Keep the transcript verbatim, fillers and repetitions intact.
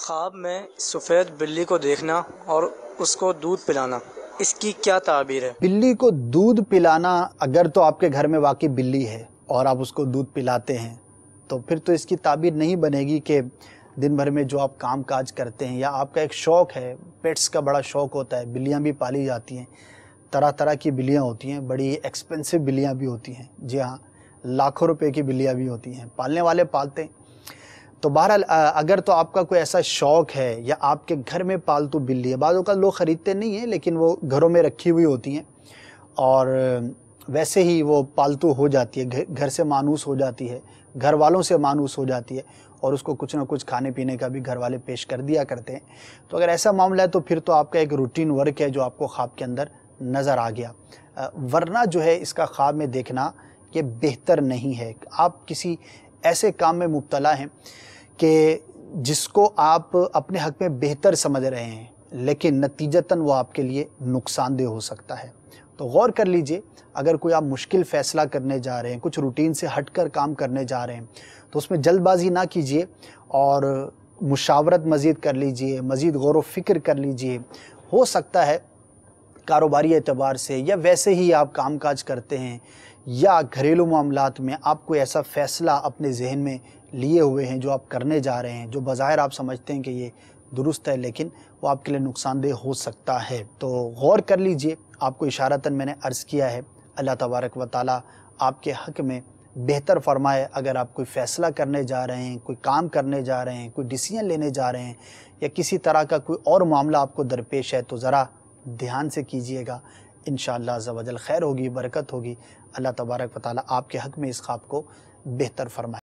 خواب میں سفید بلی کو دیکھنا اور اس کو دودھ پلانا، اس کی کیا تعبیر ہے؟ بلی کو دودھ پلانا، اگر تو آپ کے گھر میں واقعی بلی ہے اور آپ اس کو دودھ پلاتے ہیں تو پھر تو اس کی تعبیر نہیں بنے گی کہ دن بھر میں جو آپ کام کاج کرتے ہیں یا آپ کا ایک شوق ہے، پیٹس کا بڑا شوق ہوتا ہے، بلیاں بھی پالی جاتی ہیں، طرح طرح کی بلیاں ہوتی ہیں، بڑی ایکسپینسو بلیاں بھی ہوتی ہیں، جی ہاں لاکھوں روپے کی بلیاں بھی ہوتی ہیں، پالنے والے پالتے ہیں۔ تو بہرحال اگر تو آپ کا کوئی ایسا شوق ہے یا آپ کے گھر میں پالتو بلی ہے، بعض اوقات لوگ خریدتے نہیں ہیں لیکن وہ گھروں میں رکھی ہوئی ہوتی ہیں اور ویسے ہی وہ پالتو ہو جاتی ہے، گھر سے مانوس ہو جاتی ہے، گھر والوں سے مانوس ہو جاتی ہے اور اس کو کچھ نہ کچھ کھانے پینے کا بھی گھر والے پیش کر دیا کرتے ہیں۔ تو اگر ایسا معاملہ ہے تو پھر تو آپ کا ایک روٹین ورک ہے جو آپ کو خواب کے اندر نظر آ گیا، ورنہ جو ہے اس کا خواب میں دیکھنا یہ بہتر نہیں ہے۔ آپ کسی ایسے کام میں مبتلا ہیں کہ جس کو آپ اپنے حق میں بہتر سمجھ رہے ہیں لیکن نتیجتاً وہ آپ کے لیے نقصان دہ ہو سکتا ہے۔ تو غور کر لیجئے، اگر کوئی آپ مشکل فیصلہ کرنے جا رہے ہیں، کچھ روٹین سے ہٹ کر کام کرنے جا رہے ہیں تو اس میں جلد بازی نہ کیجئے اور مشاورت مزید کر لیجئے، مزید غور و فکر کر لیجئے۔ ہو سکتا ہے کاروباری اعتبار سے یا ویسے ہی آپ کام کاج کرتے ہیں یا گھریلو معاملات میں آپ کوئی ایسا فیصلہ اپنے ذہن میں لیے ہوئے ہیں جو آپ کرنے جا رہے ہیں، جو بظاہر آپ سمجھتے ہیں کہ یہ درست ہے لیکن وہ آپ کے لیے نقصان دہ ہو سکتا ہے۔ تو غور کر لیجئے، آپ کو اشارتاً میں نے عرض کیا ہے، اللہ تبارک و تعالیٰ آپ کے حق میں بہتر فرمائے۔ اگر آپ کوئی فیصلہ کرنے جا رہے ہیں، کوئی کام کرنے جا رہے ہیں، کوئی ڈیسیژن لینے جا رہے ہیں یا کسی طرح کا کوئی اور معاملہ آپ کو درپیش ہے تو ذرا دھیان سے کیجئے گا، انشاءاللہ عز و جل خیر ہوگی، برکت ہوگی۔ اللہ تبارک و تعالیٰ آپ کے حق میں اس خواب کو بہتر فرمائے۔